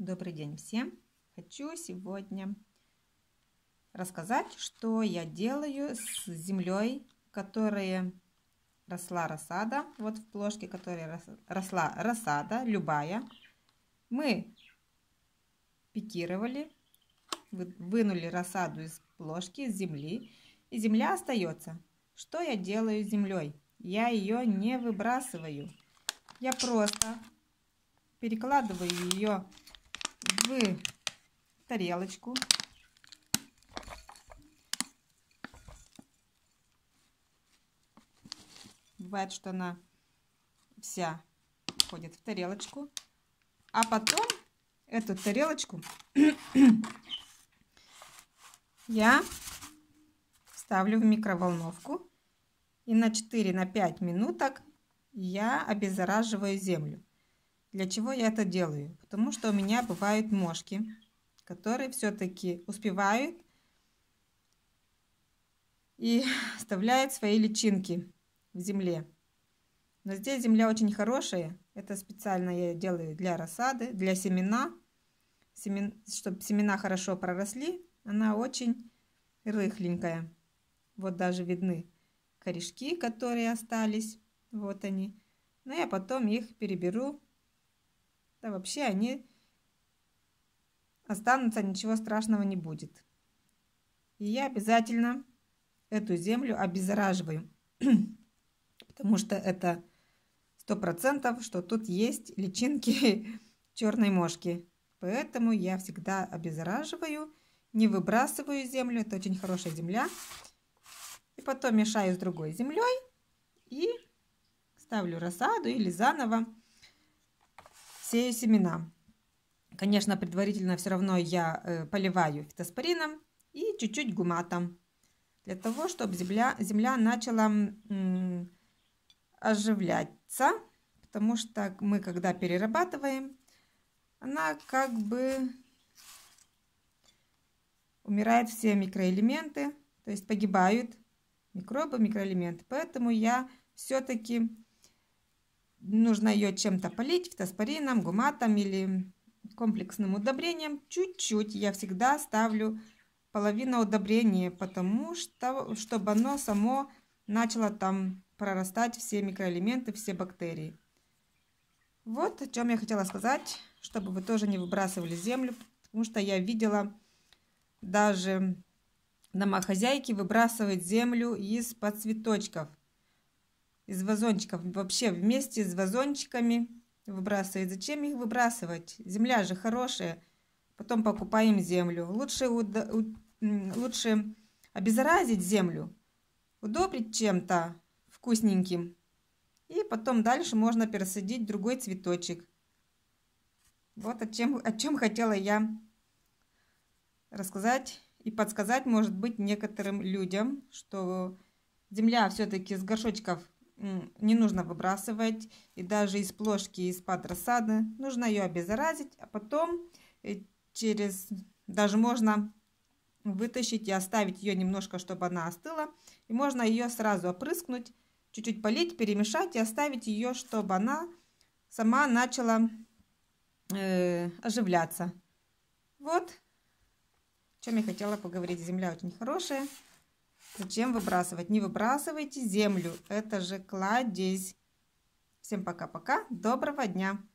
Добрый день всем! Хочу сегодня рассказать, что я делаю с землей, которая росла рассада. Вот в плошке, которая росла рассада, любая. Мы пикировали, вынули рассаду из плошки, из земли, и земля остается. Что я делаю с землей? Я ее не выбрасываю. Я просто перекладываю ее в тарелочку. Бывает, что она вся входит в тарелочку. А потом эту тарелочку я ставлю в микроволновку. И на 4-5 минуток я обеззараживаю землю. Для чего я это делаю? Потому что у меня бывают мошки, которые все-таки успевают и оставляют свои личинки в земле. Но здесь земля очень хорошая. Это специально я делаю для рассады, для семена. Чтобы семена хорошо проросли, она очень рыхленькая. Вот даже видны корешки, которые остались. Вот они. Но я потом их переберу. Да вообще они останутся, ничего страшного не будет. И я обязательно эту землю обеззараживаю. Потому что это 100%, что тут есть личинки черной мошки. Поэтому я всегда обеззараживаю, не выбрасываю землю. Это очень хорошая земля. И потом мешаю с другой землей и ставлю рассаду или заново сею семена. Конечно, предварительно все равно я поливаю фитоспорином и чуть-чуть гуматом. Для того, чтобы земля начала оживляться. Потому что мы, когда перерабатываем, она как бы умирают все микроэлементы, то есть погибают микробы, микроэлементы. Поэтому я все-таки нужно ее чем-то полить, фитоспорином, гуматом или комплексным удобрением. Чуть-чуть я всегда ставлю половину удобрения, потому что, чтобы оно само начало там прорастать все микроэлементы, все бактерии. Вот о чем я хотела сказать, чтобы вы тоже не выбрасывали землю, потому что я видела даже домохозяйки выбрасывать землю из-под цветочков, из вазончиков, вообще вместе с вазончиками выбрасывать. Зачем их выбрасывать? Земля же хорошая. Потом покупаем землю. Лучше обеззаразить землю, удобрить чем-то вкусненьким. И потом дальше можно пересадить другой цветочек. Вот о чем хотела я рассказать и подсказать, может быть, некоторым людям, что земля все-таки с горшочков не нужно выбрасывать. И даже из плошки, из-под рассады нужно ее обеззаразить. А потом даже можно вытащить и оставить ее немножко, чтобы она остыла. И можно ее сразу опрыскнуть, чуть-чуть полить, перемешать и оставить ее, чтобы она сама начала оживляться. Вот о чем я хотела поговорить. Земля очень хорошая. Зачем выбрасывать? Не выбрасывайте землю. Это же кладезь. Всем пока-пока. Доброго дня.